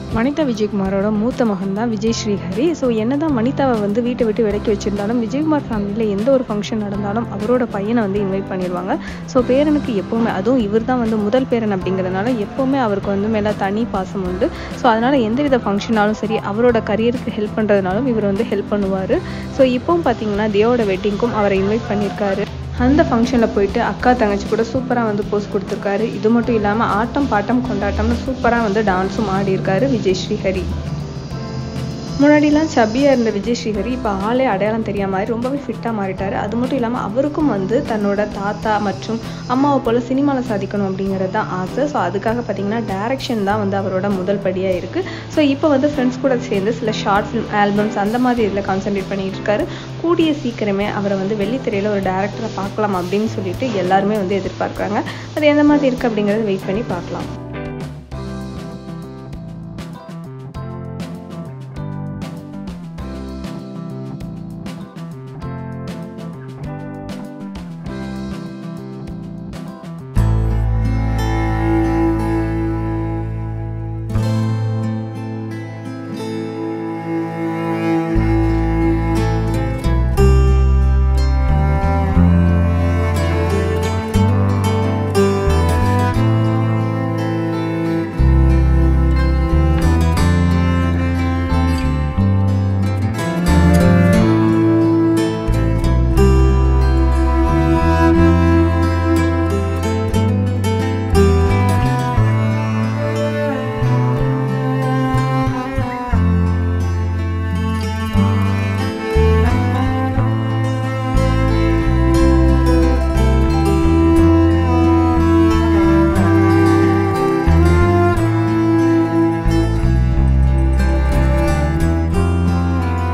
வனிதா விஜயகுமாரோட மூத்த மகன் தான் விஜய் ஸ்ரீஹரி. ஸோ என்னதான் வனிதாவை வந்து வீட்டை விட்டு விலக்கி வச்சிருந்தாலும் விஜயகுமார் ஃபேமிலியில் எந்த ஒரு ஃபங்க்ஷன் நடந்தாலும் அவரோட பையனை வந்து இன்வைட் பண்ணிடுவாங்க. ஸோ பேரனுக்கு எப்போவுமே, அதுவும் இவர் தான் வந்து முதல் பேரன் அப்படிங்கிறதுனால எப்போவுமே அவருக்கு வந்து மேலே தனி பாசம் உண்டு. ஸோ அதனால் எந்தவித ஃபங்க்ஷனாலும் சரி, அவரோட கரியருக்கு ஹெல்ப் பண்ணுறதுனாலும் இவர் வந்து ஹெல்ப் பண்ணுவார். ஸோ இப்போவும் பார்த்தீங்கன்னா தியோட வெட்டிங்க்கும் அவரை இன்வைட் பண்ணியிருக்காரு. அந்த ஃபங்க்ஷனில் போயிட்டு அக்கா தங்கச்சி கூட சூப்பராக வந்து போஸ் கொடுத்துருக்காரு. இது மட்டும் இல்லாமல் ஆட்டம் பாட்டம் கொண்டாட்டம்னு சூப்பராக வந்து டான்ஸும் ஆடியிருக்காரு விஜய் ஸ்ரீஹரி. முன்னாடிலாம் சப்பியாக இருந்த விஜய் ஸ்ரீஹரி இப்போ ஆளே அடையாளம் தெரியாத மாதிரி ரொம்பவே ஃபிட்டாக மாறிட்டார். அது மட்டும் இல்லாமல் அவருக்கும் வந்து தன்னோட தாத்தா மற்றும் அம்மாவை போல் சினிமாவில் சாதிக்கணும் அப்படிங்கிறது தான் ஆசை. ஸோ அதுக்காக பார்த்தீங்கன்னா டைரக்ஷன் தான் வந்து அவரோட முதல் படியாக இருக்குது. ஸோ இப்போ வந்து ஃப்ரெண்ட்ஸ் கூட சேர்ந்து சில ஷார்ட் ஃபிலிம் ஆல்பம்ஸ் அந்த மாதிரி இதில் கான்சென்ட்ரேட் பண்ணிகிட்டு இருக்காரு. கூடிய சீக்கிரமே அவரை வந்து வெள்ளித்திரையில் ஒரு டேரக்டரை பார்க்கலாம் அப்படின்னு சொல்லிட்டு எல்லாருமே வந்து எதிர்பார்க்குறாங்க. அது எந்த மாதிரி இருக்குது அப்படிங்கிறத வெயிட் பண்ணி பார்க்கலாம்.